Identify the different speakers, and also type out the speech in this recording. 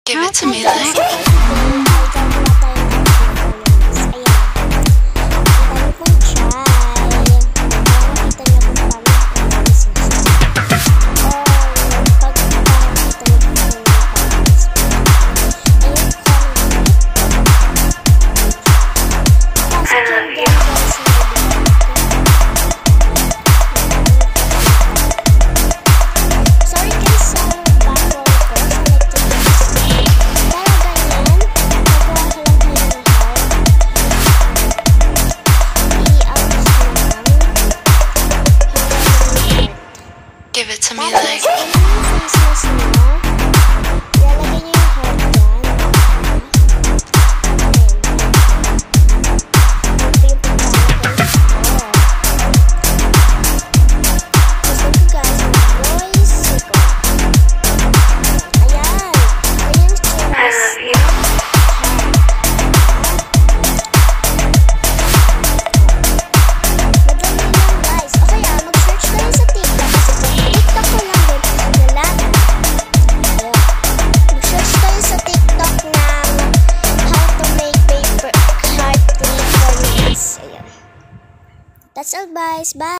Speaker 1: Give it to me like.
Speaker 2: Give it to me like.
Speaker 1: That's all guys, bye!